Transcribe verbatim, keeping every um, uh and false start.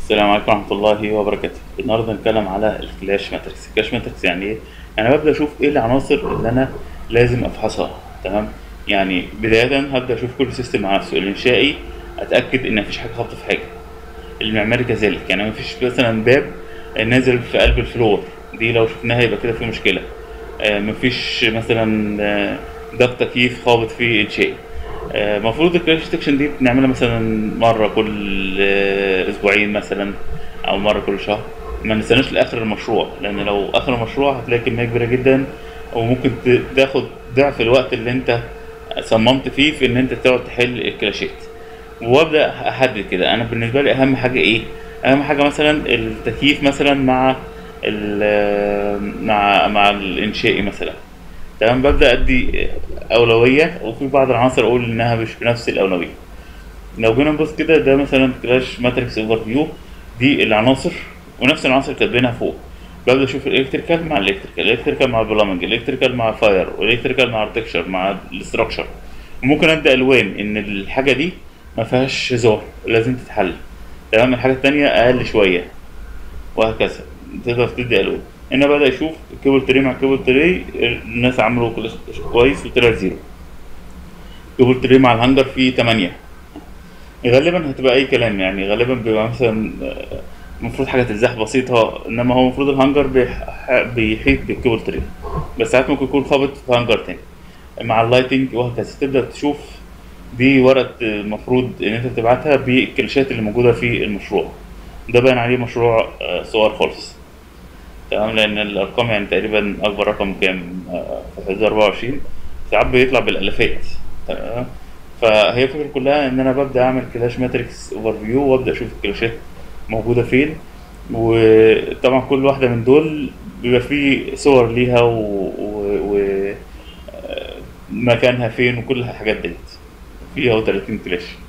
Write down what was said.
السلام عليكم ورحمة الله وبركاته. النهارده هنتكلم على الكلاش ماتريكس. الكلاش ماتريكس يعني ايه؟ يعني ببدأ اشوف ايه العناصر اللي انا لازم افحصها. تمام. يعني بداية هبدأ اشوف كل سيستم مع نفسه. الانشائي اتأكد ان مفيش حاجة خابطة في حاجة. المعماري كذلك، يعني مفيش مثلا باب نازل في قلب الفلور، دي لو شفناها يبقى كده في مشكلة. آه، مفيش مثلا آه، ضغط تكييف خابط فيه انشائي. المفروض الكراش ديتكشن دي بنعملها مثلا مرة كل آه، أسبوعين مثلا، أو مرة كل شهر. ما نستناش لآخر المشروع، لأن لو آخر المشروع هتلاقي كمية كبيرة جدا، وممكن ت- تاخد ضعف الوقت اللي أنت صممت فيه في إن أنت تقعد تحل الكلاشات. وابدا احدد كده. انا بالنسبه لي اهم حاجه ايه؟ اهم حاجه مثلا التكييف مثلا مع ال- مع مع الانشائي مثلا. تمام. ببدا ادي اولويه، وفي بعض العناصر اقول انها مش بنفس الاولويه. لو جينا نبص كده، ده مثلا كراش ماتريكس اوفر فيو. دي العناصر، ونفس العناصر كاتبينها فوق. ببدا اشوف الالكتريكال مع الالكتريكال، الالكتريكال مع البلامنج، الالكتريكال مع فاير، والالكتريكال مع ارتكشر مع الاستراكشر. وممكن ابدا الوان ان الحاجه دي ما فيهاش هزار، لازم تتحل. تمام. الحاجه التانية اقل شويه، وهكذا. تقدر تدي الوان. هنا بدا اشوف كيبل تري مع كيبل تري، الناس عملوا كويس وطلع زيرو. كيبل تري مع الهانجر فيه تمانية. غالبا هتبقى اي كلام، يعني غالبا بيبقى مثلا آه، المفروض حاجه تلزيح بسيطه، انما هو المفروض الهانجر بيح- بيحيط بالكيبل تري. بس ساعات ممكن يكون خابط في هانجر تاني مع اللايتنج، وهكذا. تبدا تشوف دي ورقه المفروض ان انت تبعتها بالكلاشات اللي موجوده في المشروع. ده باين عليه مشروع آه، صغير خالص. تمام. لان الارقام يعني تقريبا اكبر رقم كام آه، في ألفين وأربعة وعشرين، ساعات بيطلع بالالافات. تمام. فهي الفكره كلها ان انا ببدا اعمل كلاش ماتريكس اوفر فيو، وابدا اشوف الكلاشات موجوده فين. وطبعا كل واحده من دول بيبقى فيه صور ليها و... و... و... مكانها فين، وكل الحاجات ديت. فيها تلاتين كلاش.